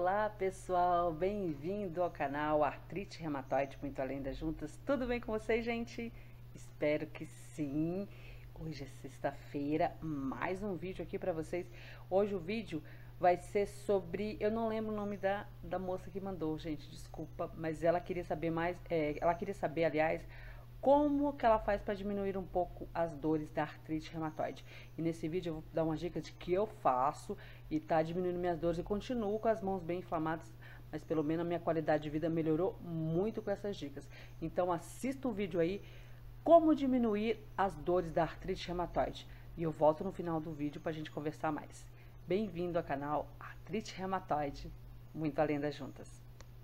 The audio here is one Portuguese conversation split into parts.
Olá pessoal, bem-vindo ao canal Artrite Reumatoide Muito Além das Juntas. Tudo bem com vocês, gente? Espero que sim. Hoje é sexta-feira, mais um vídeo aqui para vocês. Hoje o vídeo vai ser sobre, eu não lembro o nome da moça que mandou, gente, desculpa, mas ela queria saber mais, aliás, como que ela faz para diminuir um pouco as dores da artrite reumatoide. E nesse vídeo eu vou dar uma dica de que eu faço e tá diminuindo minhas dores e continuo com as mãos bem inflamadas, mas pelo menos a minha qualidade de vida melhorou muito com essas dicas. Então assista o vídeo aí, como diminuir as dores da artrite reumatoide. E eu volto no final do vídeo pra gente conversar mais. Bem-vindo ao canal Artrite Reumatoide Muito Além das Juntas.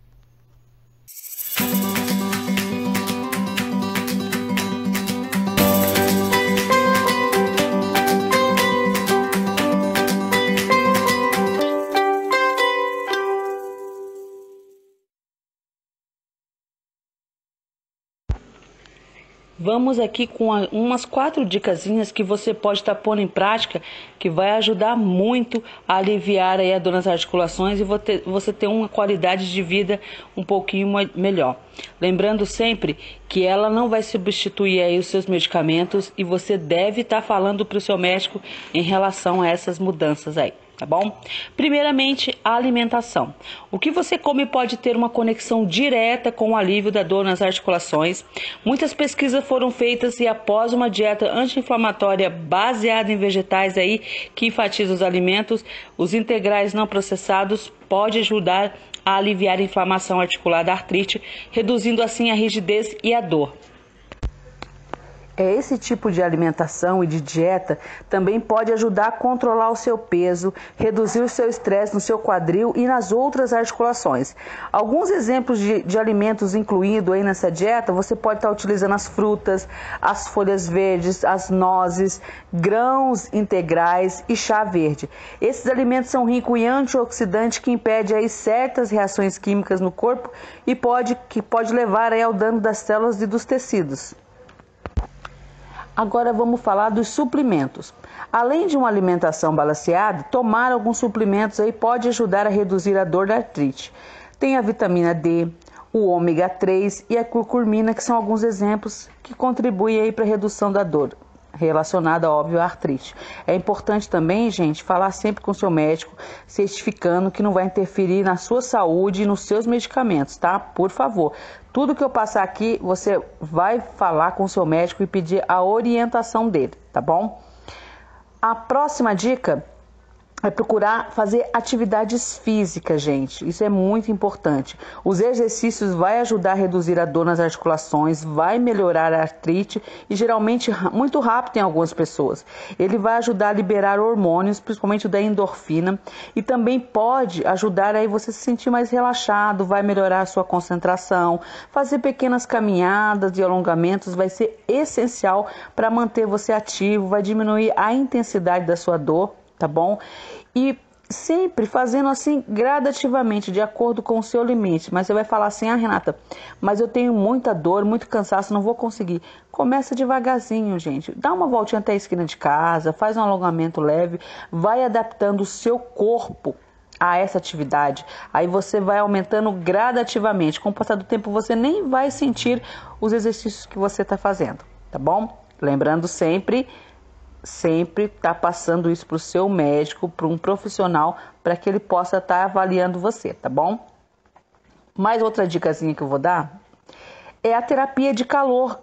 Vamos aqui com umas 4 dicasinhas que você pode estar pondo em prática, que vai ajudar muito a aliviar aí a dor nas articulações e você ter uma qualidade de vida um pouquinho melhor. Lembrando sempre que ela não vai substituir aí os seus medicamentos e você deve estar falando para o seu médico em relação a essas mudanças aí. Tá bom? Primeiramente, a alimentação. O que você come pode ter uma conexão direta com o alívio da dor nas articulações. Muitas pesquisas foram feitas e após uma dieta anti-inflamatória baseada em vegetais aí, que enfatiza os alimentos, os integrais não processados, pode ajudar a aliviar a inflamação articular da artrite, reduzindo assim a rigidez e a dor. Esse tipo de alimentação e de dieta também pode ajudar a controlar o seu peso, reduzir o seu estresse no seu quadril e nas outras articulações. Alguns exemplos de alimentos incluídos aí nessa dieta, você pode estar utilizando as frutas, as folhas verdes, as nozes, grãos integrais e chá verde. Esses alimentos são ricos em antioxidante que impede aí certas reações químicas no corpo e pode levar aí ao dano das células e dos tecidos. Agora vamos falar dos suplementos. Além de uma alimentação balanceada, tomar alguns suplementos aí pode ajudar a reduzir a dor da artrite. Tem a vitamina D, o ômega 3 e a curcumina, que são alguns exemplos que contribuem aí para a redução da dor relacionada, óbvio, à artrite. É importante também, gente, falar sempre com o seu médico, certificando que não vai interferir na sua saúde e nos seus medicamentos, tá? Por favor. Tudo que eu passar aqui, você vai falar com o seu médico e pedir a orientação dele, tá bom? A próxima dica é procurar fazer atividades físicas, gente. Isso é muito importante. Os exercícios vão ajudar a reduzir a dor nas articulações, vai melhorar a artrite e geralmente muito rápido em algumas pessoas. Ele vai ajudar a liberar hormônios, principalmente o da endorfina, e também pode ajudar aí você se sentir mais relaxado, vai melhorar a sua concentração. Fazer pequenas caminhadas e alongamentos vai ser essencial para manter você ativo, vai diminuir a intensidade da sua dor. Tá bom? E sempre fazendo assim gradativamente, de acordo com o seu limite. Mas você vai falar assim, Renata, mas eu tenho muita dor, muito cansaço, não vou conseguir. Começa devagarzinho, gente. Dá uma voltinha até a esquina de casa, faz um alongamento leve, vai adaptando o seu corpo a essa atividade. Aí você vai aumentando gradativamente. Com o passar do tempo, você nem vai sentir os exercícios que você está fazendo, tá bom? Lembrando sempre tá passando isso para o seu médico, para um profissional, para que ele possa estar avaliando você, tá bom? Mais outra dicasinha que eu vou dar é a terapia de calor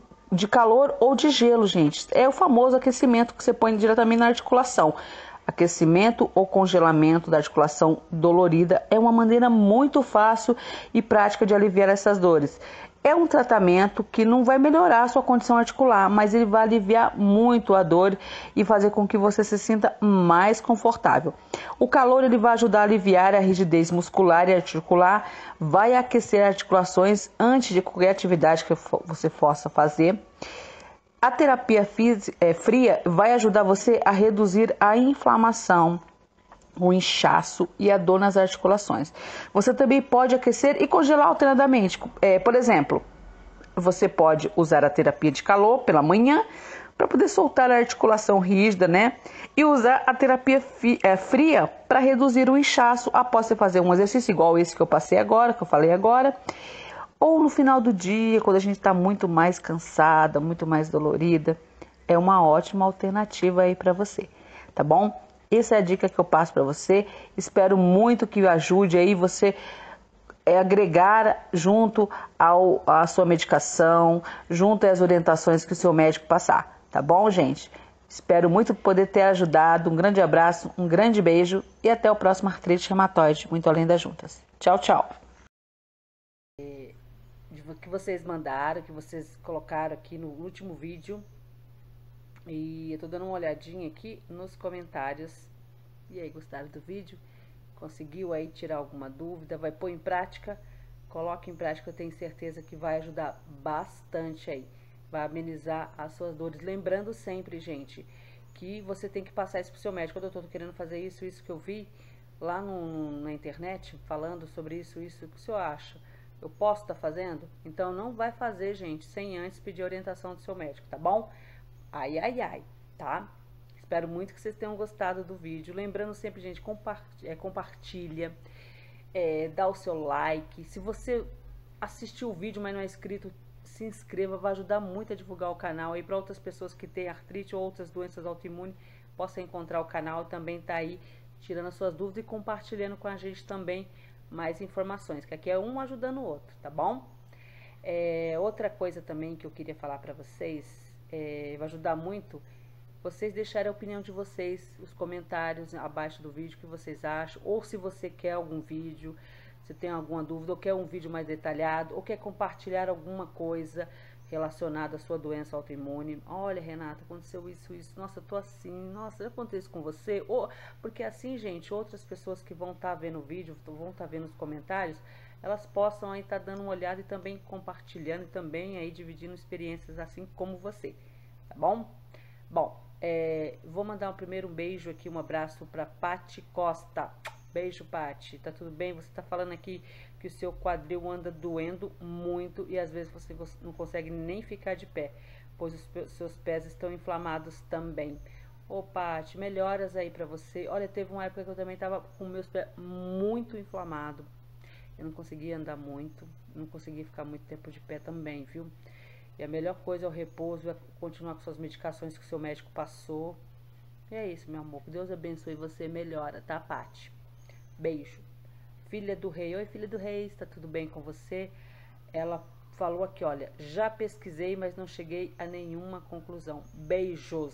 ou de gelo, gente. É o famoso aquecimento que você põe diretamente na articulação. Aquecimento ou congelamento da articulação dolorida é uma maneira muito fácil e prática de aliviar essas dores. É um tratamento que não vai melhorar a sua condição articular, mas ele vai aliviar muito a dor e fazer com que você se sinta mais confortável. O calor ele vai ajudar a aliviar a rigidez muscular e articular, vai aquecer as articulações antes de qualquer atividade que você possa fazer. A terapia fria vai ajudar você a reduzir a inflamação, o inchaço e a dor nas articulações. Você também pode aquecer e congelar alternadamente. Por exemplo, você pode usar a terapia de calor pela manhã, para poder soltar a articulação rígida, né? E usar a terapia fria para reduzir o inchaço após você fazer um exercício igual esse que eu passei agora, que eu falei agora. Ou no final do dia, quando a gente está muito mais cansada, muito mais dolorida, é uma ótima alternativa aí para você, tá bom? Essa é a dica que eu passo para você. Espero muito que ajude aí você agregar junto à sua medicação, junto às orientações que o seu médico passar, tá bom, gente? Espero muito poder ter ajudado. Um grande abraço, um grande beijo e até o próximo Artrite Reumatoide, muito além das juntas. Tchau, tchau. Que vocês mandaram, que vocês colocaram aqui no último vídeo. E eu tô dando uma olhadinha aqui nos comentários. E aí, gostaram do vídeo? Conseguiu aí tirar alguma dúvida? Vai pôr em prática? Coloque em prática, eu tenho certeza que vai ajudar bastante aí. Vai amenizar as suas dores. Lembrando sempre, gente, que você tem que passar isso pro seu médico. Doutor, tô querendo fazer isso que eu vi lá na internet, falando sobre isso, o que o senhor acha? Eu posso estar fazendo? Então não vai fazer, gente, sem antes pedir orientação do seu médico, tá bom? Ai, ai, ai, tá? Espero muito que vocês tenham gostado do vídeo. Lembrando sempre, gente, compartilha, dá o seu like. Se você assistiu o vídeo, mas não é inscrito, se inscreva, vai ajudar muito a divulgar o canal aí para outras pessoas que têm artrite ou outras doenças autoimunes possam encontrar o canal. Também tá aí tirando as suas dúvidas e compartilhando com a gente também mais informações, que aqui é um ajudando o outro, tá bom? Outra coisa também que eu queria falar para vocês, vai ajudar muito vocês deixarem a opinião de vocês, os comentários abaixo do vídeo, o que vocês acham, ou se você quer algum vídeo, se tem alguma dúvida, ou quer um vídeo mais detalhado, ou quer compartilhar alguma coisa relacionada à sua doença autoimune. Olha, Renata, aconteceu isso, nossa, eu tô assim, nossa, já aconteceu isso com você? Ou, porque assim, gente, outras pessoas que vão estar vendo o vídeo, vão estar vendo os comentários, elas possam aí estar dando uma olhada e também compartilhando e também aí dividindo experiências assim como você, tá bom? Bom, vou mandar primeiro um beijo aqui, um abraço para Pati Costa. Beijo, Pati. Tá tudo bem? Você tá falando aqui que o seu quadril anda doendo muito e às vezes você não consegue nem ficar de pé, pois os seus pés estão inflamados também. Ô, Pati, melhoras aí pra você. Olha, teve uma época que eu também tava com meus pés muito inflamados. Eu não conseguia andar muito, não conseguia ficar muito tempo de pé também, viu? E a melhor coisa é o repouso, é continuar com suas medicações que o seu médico passou. E é isso, meu amor. Deus abençoe você, melhora, tá, Pati? Beijo. Filha do Rei. Oi, filha do Rei, está tudo bem com você? Ela falou aqui, olha, já pesquisei, mas não cheguei a nenhuma conclusão. Beijos.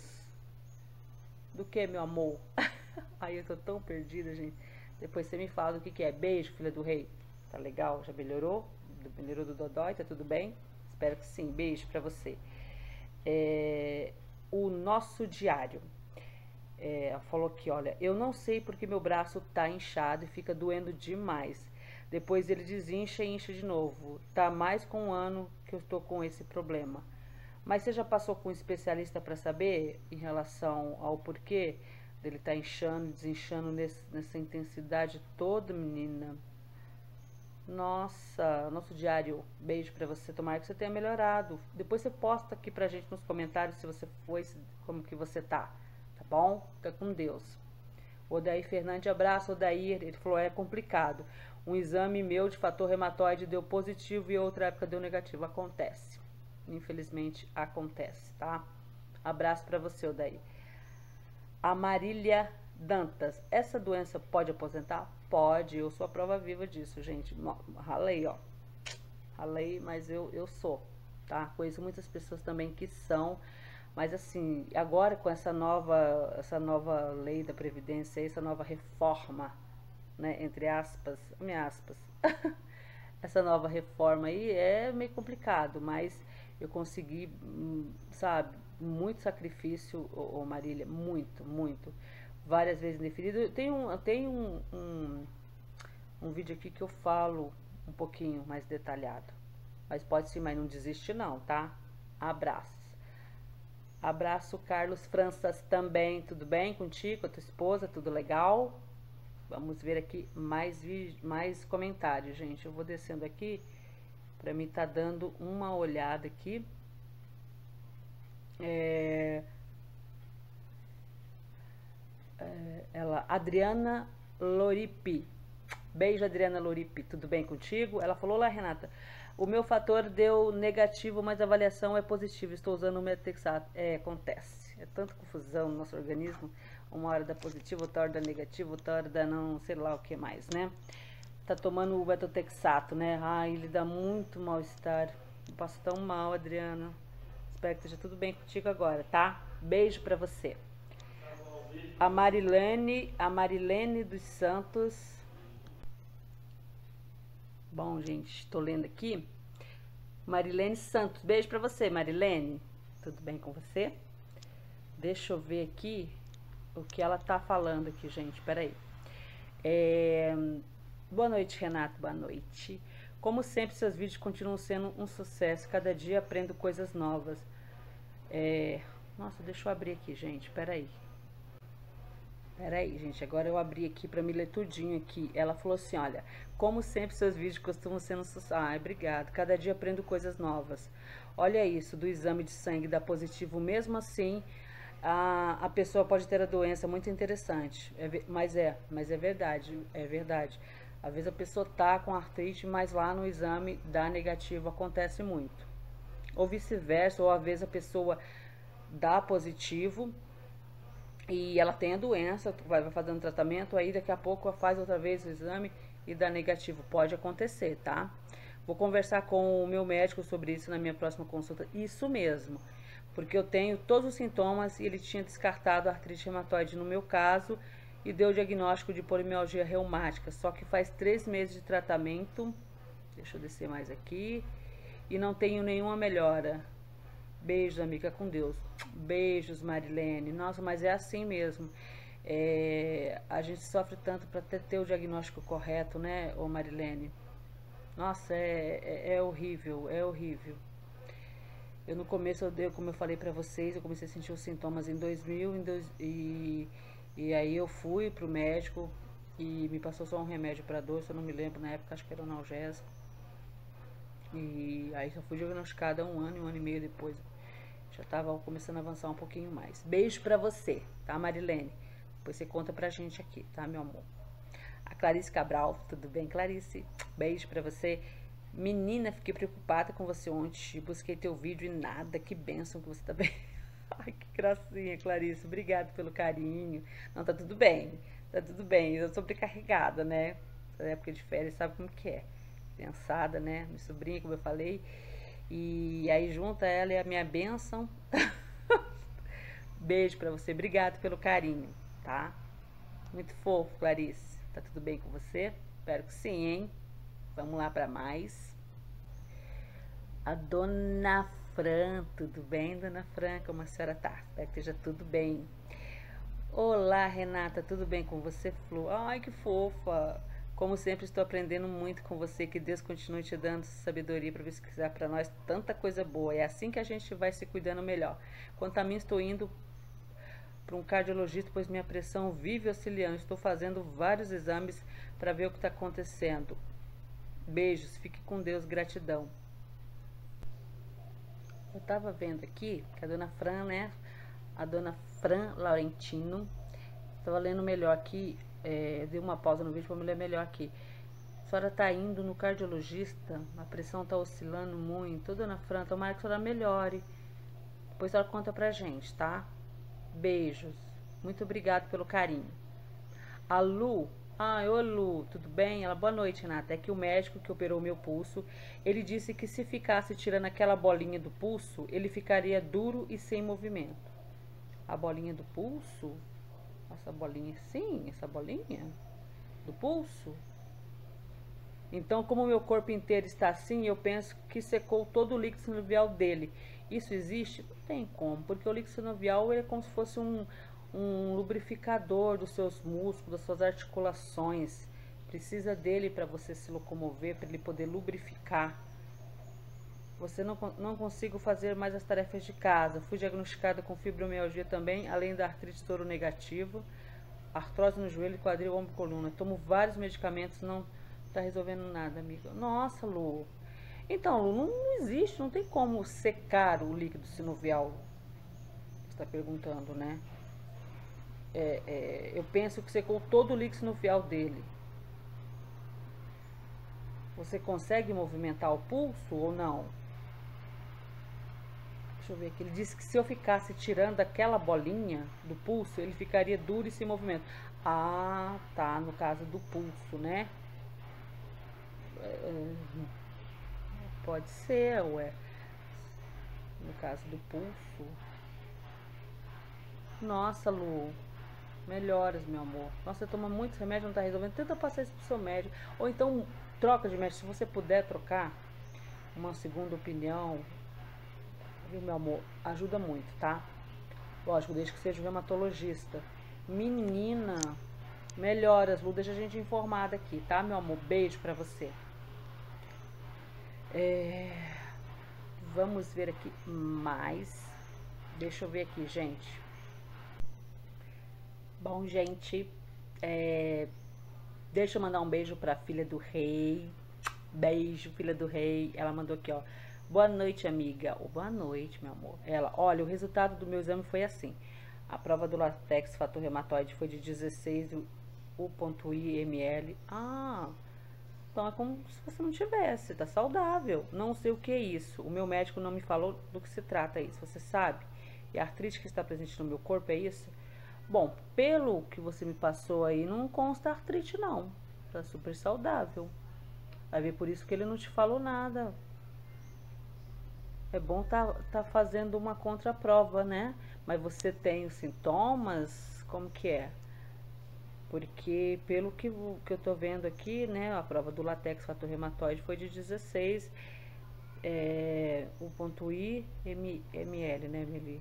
Do que, meu amor? Ai, eu tô tão perdida, gente. Depois você me fala do que é. Beijo, filha do Rei. Tá legal? Já melhorou? Melhorou do dodói? Tá tudo bem? Espero que sim. Beijo pra você. O nosso diário. Ela falou aqui, olha, eu não sei porque meu braço tá inchado e fica doendo demais. Depois ele desincha e incha de novo. Tá mais com um ano que eu estou com esse problema. Mas você já passou com um especialista para saber em relação ao porquê dele tá inchando e desinchando nessa intensidade toda, menina? Nossa, nosso diário, beijo pra você, tomara que você tenha melhorado. Depois você posta aqui pra gente nos comentários se você foi, como que você tá bom? Fica com Deus. Odair Fernandes, abraço, Odair. Ele falou, é complicado. Um exame meu de fator reumatoide deu positivo e outra época deu negativo. Acontece. Infelizmente, acontece, tá? Abraço pra você, Odair. A Marília Dantas. Essa doença pode aposentar? Pode. Eu sou a prova viva disso, gente. Ralei, ó. Ralei, mas eu sou, tá? Conheço muitas pessoas também que são. Mas assim, agora com essa nova lei da Previdência, essa nova reforma, né, entre aspas, essa nova reforma aí é meio complicado, mas eu consegui, sabe, muito sacrifício, Marília, muito, várias vezes indefinido. Tem um vídeo aqui que eu falo um pouquinho mais detalhado, mas pode sim, mas não desiste não, tá? Abraço. Abraço, Carlos Franças também. Tudo bem contigo, com a tua esposa? Tudo legal? Vamos ver aqui mais comentários, gente. Eu vou descendo aqui para mim tá dando uma olhada aqui. É, ela, Adriana Loripi. Beijo, Adriana Loripi. Tudo bem contigo? Ela falou: olá, Renata. O meu fator deu negativo, mas a avaliação é positiva. Estou usando o metexato. Acontece. É tanta confusão no nosso organismo. Uma hora dá positivo, outra hora dá negativo, outra hora dá não sei lá o que mais, né? Tá tomando o metotexato, né? Ai, ele dá muito mal-estar. Eu passo tão mal, Adriana. Espero que esteja tudo bem contigo agora, tá? Beijo pra você. A Marilene dos Santos. Bom, gente, estou lendo aqui. Marilene Santos, beijo pra você, Marilene. Tudo bem com você? Deixa eu ver aqui o que ela tá falando aqui, gente. Peraí. Boa noite, Renato. Boa noite. Como sempre, seus vídeos continuam sendo um sucesso. Cada dia aprendo coisas novas. Nossa, deixa eu abrir aqui, gente. Peraí, gente. Agora eu abri aqui pra me ler tudinho aqui. Ela falou assim, olha. Como sempre, seus vídeos costumam ser um sucesso. Ai, obrigado. Cada dia aprendo coisas novas. Olha isso, do exame de sangue dá positivo. Mesmo assim, a pessoa pode ter a doença. Muito interessante. Mas é verdade. É verdade. Às vezes a pessoa tá com artrite, mas lá no exame dá negativo. Acontece muito. Ou vice-versa, ou às vezes a pessoa dá positivo e ela tem a doença, vai fazendo tratamento, aí daqui a pouco faz outra vez o exame e dá negativo. Pode acontecer, tá? Vou conversar com o meu médico sobre isso na minha próxima consulta. Isso mesmo, porque eu tenho todos os sintomas e ele tinha descartado a artrite reumatoide no meu caso e deu o diagnóstico de polimialgia reumática. Só que faz 3 meses de tratamento. Deixa eu descer mais aqui. E não tenho nenhuma melhora. Beijos, amiga, com Deus. Beijos, Marilene. Nossa, mas é assim mesmo. A gente sofre tanto para ter o diagnóstico correto, né, ô Marilene? Nossa, é horrível, é horrível. Eu no começo, como eu falei pra vocês, eu comecei a sentir os sintomas em 2000, e aí eu fui pro médico e me passou só um remédio pra dor, se eu não me lembro, na época acho que era analgésico. E aí só fui diagnosticada um ano e meio depois. Já tava começando a avançar um pouquinho mais. Beijo pra você, tá, Marilene? Depois você conta pra gente aqui, tá, meu amor? A Clarice Cabral, tudo bem, Clarice? Beijo pra você. Menina, fiquei preocupada com você ontem. Busquei teu vídeo e nada. Que bênção que você tá bem. Ai, que gracinha, Clarice. Obrigada pelo carinho. Não, tá tudo bem. Tá tudo bem. Eu sou sobrecarregada, né? Essa época de férias, sabe como que é? Criançada, né? Minha sobrinha, como eu falei. E aí junta ela e a minha bênção. Beijo pra você. Obrigado pelo carinho, tá? Muito fofo, Clarice. Tá tudo bem com você? Espero que sim, hein? Vamos lá pra mais. A Dona Fran, tudo bem, Dona Fran? Como a senhora tá? Espero que esteja tudo bem. Olá, Renata, tudo bem com você, Flor? Ai, que fofa! Como sempre, estou aprendendo muito com você. Que Deus continue te dando sabedoria para pesquisar para nós tanta coisa boa. É assim que a gente vai se cuidando melhor. Quanto a mim, estou indo para um cardiologista, pois minha pressão vive oscilando. Estou fazendo vários exames para ver o que está acontecendo. Beijos, fique com Deus, gratidão. Eu estava vendo aqui que a Dona Fran, né? A Dona Fran Laurentino. Estava lendo melhor aqui. Dei uma pausa no vídeo para me ler melhor aqui. A senhora tá indo no cardiologista, a pressão tá oscilando muito. Dona Fran, tomara que a senhora melhore. Depois a senhora conta pra gente, tá? Beijos. Muito obrigado pelo carinho. A Lu. Ô Lu, tudo bem? Ela, boa noite, Renata. É que o médico que operou meu pulso, ele disse que se ficasse tirando aquela bolinha do pulso, ele ficaria duro e sem movimento. A bolinha do pulso? Essa bolinha, sim, essa bolinha do pulso. Então, como o meu corpo inteiro está assim, eu penso que secou todo o líquido sinovial dele. Isso existe? Não tem como, porque o líquido sinovial é como se fosse um lubrificador dos seus músculos, das suas articulações. Precisa dele para você se locomover, para ele poder lubrificar. Você não consigo fazer mais as tarefas de casa. Fui diagnosticada com fibromialgia também, além da artrite soro negativo, artrose no joelho, quadril, ombro e coluna. Tomo vários medicamentos, não tá resolvendo nada, amiga. Nossa, Lu. Então, Lu, não existe, não tem como secar o líquido sinovial. tá perguntando, né? Eu penso que você colocou todo o líquido no fiel dele. Você consegue movimentar o pulso ou não? Deixa eu ver aqui. Ele disse que se eu ficasse tirando aquela bolinha do pulso, ele ficaria duro e sem movimento. Ah, tá. No caso do pulso, né? Pode ser, ué. No caso do pulso. Nossa, Lu. Melhoras, meu amor. Nossa, você toma muito remédio, não tá resolvendo. Tenta passar isso pro seu médico. Ou então, troca de médico. Se você puder trocar uma segunda opinião, viu, meu amor? Ajuda muito, tá? Lógico, desde que seja um reumatologista. Menina, melhoras, Lu. Deixa a gente informada aqui, tá, meu amor? Beijo pra você. Vamos ver aqui mais. Deixa eu ver aqui, gente. Bom, gente, deixa eu mandar um beijo pra filha do rei. Beijo, filha do rei. Ela mandou aqui, ó. Boa noite, amiga. Boa noite, meu amor. Ela, olha, o resultado do meu exame foi assim. A prova do látex fator reumatoide foi de 16 U.I ml. Ah, então é como se você não tivesse, tá saudável. Não sei o que é isso. O meu médico não me falou do que se trata isso, você sabe? E a artrite que está presente no meu corpo é isso? Bom, pelo que você me passou aí, não consta artrite não. Tá super saudável. Vai ver por isso que ele não te falou nada. É bom tá fazendo uma contraprova, né? Mas você tem os sintomas? Como que é? Porque pelo que eu tô vendo aqui, né? A prova do látex fator reumatoide foi de 16 U.I ml, né, ml?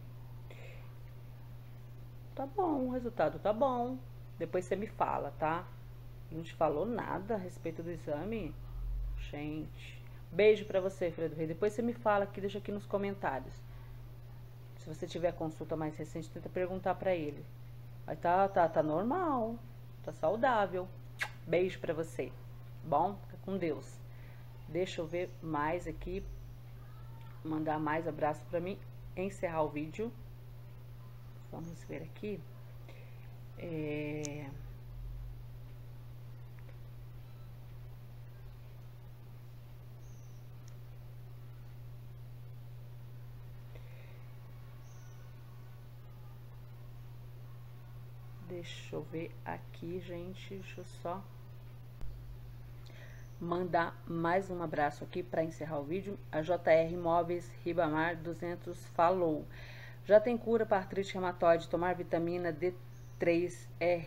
Tá bom, o resultado tá bom. Depois você me fala, tá? Não te falou nada a respeito do exame? Gente. Beijo pra você, filha do rei. Depois você me fala aqui, deixa aqui nos comentários. Se você tiver consulta mais recente, tenta perguntar pra ele. Mas tá normal. Tá saudável. Beijo pra você. Bom? Fica com Deus. Deixa eu ver mais aqui. Mandar mais abraço pra mim. Encerrar o vídeo. Vamos ver aqui. Deixa eu ver aqui, gente. Deixa eu só mandar mais um abraço aqui para encerrar o vídeo. A JR Móveis Ribamar 200 falou. Já tem cura para artrite reumatoide, tomar vitamina D3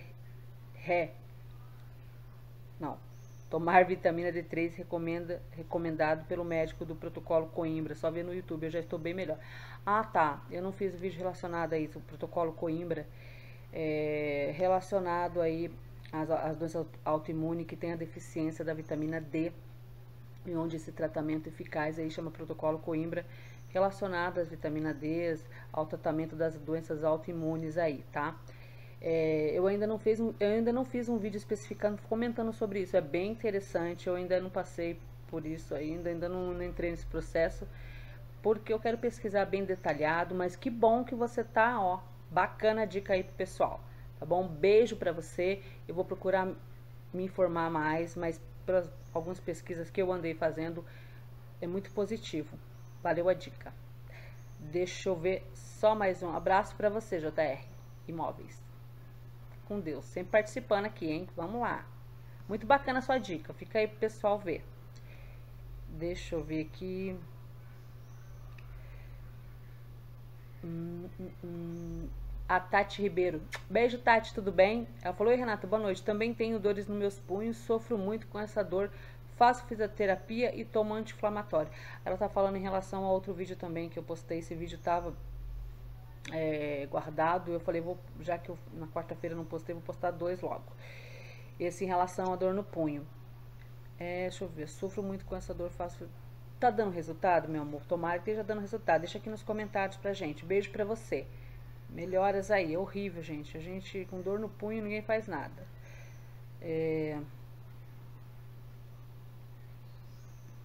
Não. Tomar vitamina D3 recomendado pelo médico do protocolo Coimbra. Só ver no YouTube, eu já estou bem melhor. Ah, tá. Eu não fiz vídeo relacionado a isso. O protocolo Coimbra relacionado aí às doenças autoimunes que tem a deficiência da vitamina D, e onde esse tratamento eficaz aí chama protocolo Coimbra, relacionado às vitaminas D, ao tratamento das doenças autoimunes aí, tá? Eu ainda não fiz um vídeo especificando, comentando sobre isso. É bem interessante. Eu ainda não passei por isso ainda não entrei nesse processo, porque eu quero pesquisar bem detalhado. Mas que bom que você tá, ó, bacana a dica aí pro pessoal, tá bom? Beijo pra você. Eu vou procurar me informar mais, mas pelas algumas pesquisas que eu andei fazendo, é muito positivo. Valeu a dica. Deixa eu ver só mais um abraço pra você, JR Imóveis. Com Deus, sempre participando aqui, hein? Vamos lá. Muito bacana a sua dica. Fica aí pro pessoal ver. Deixa eu ver aqui. A Tati Ribeiro. Beijo, Tati, tudo bem? Ela falou: oi, Renata, boa noite. Também tenho dores nos meus punhos, sofro muito com essa dor. Faço fisioterapia e tomo anti-inflamatório. Ela tá falando em relação a outro vídeo também que eu postei. Esse vídeo tava guardado. Eu falei, já que eu na quarta-feira não postei, vou postar 2 logo. Esse em relação à dor no punho. Deixa eu ver, sofro muito com essa dor, tá dando resultado, meu amor? Tomara que esteja dando resultado. Deixa aqui nos comentários pra gente. Beijo pra você. Melhoras aí. É horrível, gente. A gente com dor no punho, ninguém faz nada.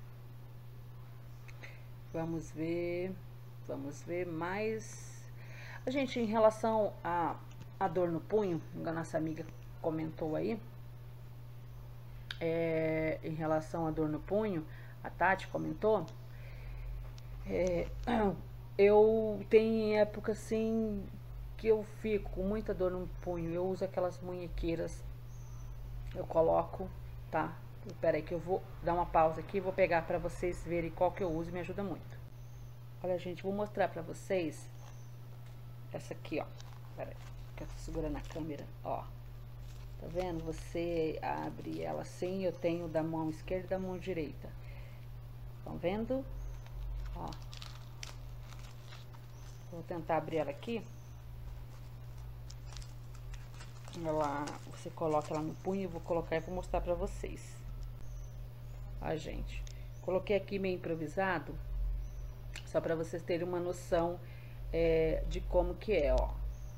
Vamos ver mais. Gente, em relação a dor no punho, a nossa amiga comentou aí, em relação à dor no punho, a Tati comentou, eu tenho época assim que eu fico com muita dor no punho, eu uso aquelas munhequeiras, eu coloco, tá? Espera aí que eu vou dar uma pausa aqui e vou pegar pra vocês verem qual que eu uso e me ajuda muito. Olha, gente, vou mostrar pra vocês essa aqui, ó. Espera aí, que eu tô segurando a câmera, ó. Tá vendo? Você abre ela assim, eu tenho da mão esquerda e da mão direita. Estão vendo? Ó. Vou tentar abrir ela aqui. Você coloca ela no punho, eu vou colocar e vou mostrar pra vocês. Ó, gente. Coloquei aqui meio improvisado, só pra vocês terem uma noção de como que é, ó.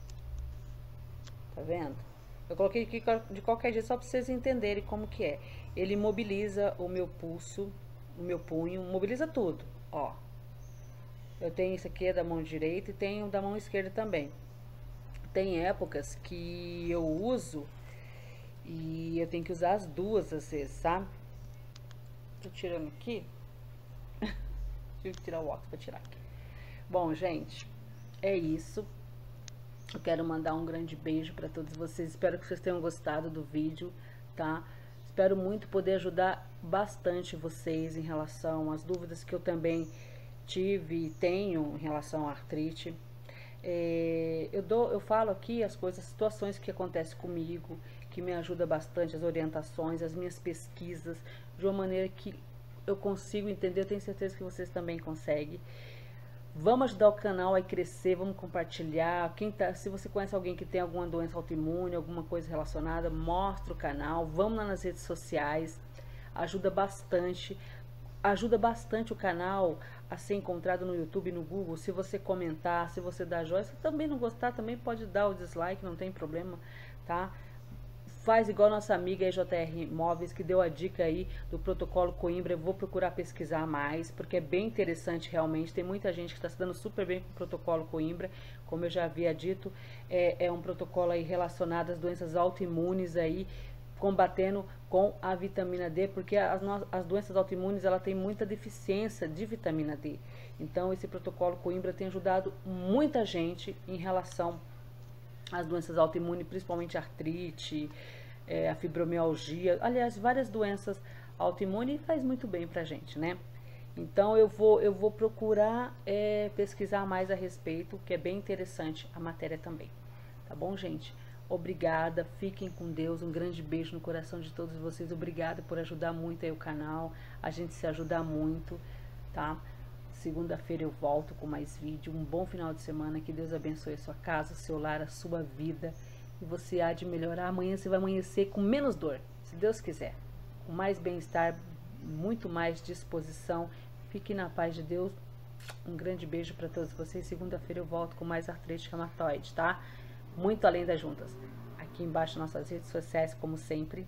Tá vendo? Eu coloquei aqui de qualquer jeito, só pra vocês entenderem como que é. Ele mobiliza o meu pulso, o meu punho, mobiliza tudo, ó. Eu tenho isso aqui da mão direita e tenho da mão esquerda também. Tem épocas que eu uso e eu tenho que usar as duas às vezes, sabe? Tô tirando aqui. Tive que tirar o óculos pra tirar aqui. Bom, gente, é isso. Eu quero mandar um grande beijo para todos vocês. Espero que vocês tenham gostado do vídeo, tá? Espero muito poder ajudar bastante vocês em relação às dúvidas que eu também tive e tenho em relação à artrite. Eu falo aqui as coisas, as situações que acontecem comigo, que me ajuda bastante, as orientações, as minhas pesquisas, de uma maneira que eu consigo entender. Eu tenho certeza que vocês também conseguem. Vamos ajudar o canal a crescer, vamos compartilhar. Se você conhece alguém que tem alguma doença autoimune, alguma coisa relacionada, mostra o canal. Vamos lá nas redes sociais, ajuda bastante o canal a ser encontrado no YouTube e no Google. Se você comentar, se você dar joia, se também não gostar, também pode dar o dislike, não tem problema, tá? Faz igual nossa amiga EJR Móveis, que deu a dica aí do protocolo Coimbra. Eu vou procurar pesquisar mais, porque é bem interessante realmente. Tem muita gente que está se dando super bem com o protocolo Coimbra. Como eu já havia dito, é um protocolo aí relacionado às doenças autoimunes aí, combatendo com a vitamina D, porque as doenças autoimunes, ela tem muita deficiência de vitamina D. Então, esse protocolo Coimbra tem ajudado muita gente em relação às doenças autoimunes, principalmente artrite, a fibromialgia, aliás, várias doenças autoimunes, faz muito bem pra gente, né? Então, eu vou procurar pesquisar mais a respeito, que é bem interessante a matéria também. Tá bom, gente? Obrigada, fiquem com Deus, um grande beijo no coração de todos vocês. Obrigada por ajudar muito aí o canal, a gente se ajuda muito, tá? Segunda-feira eu volto com mais vídeo. Um bom final de semana, que Deus abençoe a sua casa, seu lar, a sua vida, e você há de melhorar. Amanhã você vai amanhecer com menos dor, se Deus quiser, com mais bem-estar, muito mais disposição. Fique na paz de Deus. Um grande beijo para todos vocês. Segunda-feira eu volto com mais artrite reumatoide, tá? Muito além das juntas. Aqui embaixo nossas redes sociais, como sempre.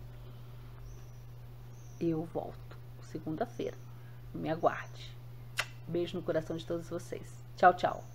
Eu volto segunda-feira. Me aguarde. Beijo no coração de todos vocês. Tchau, tchau.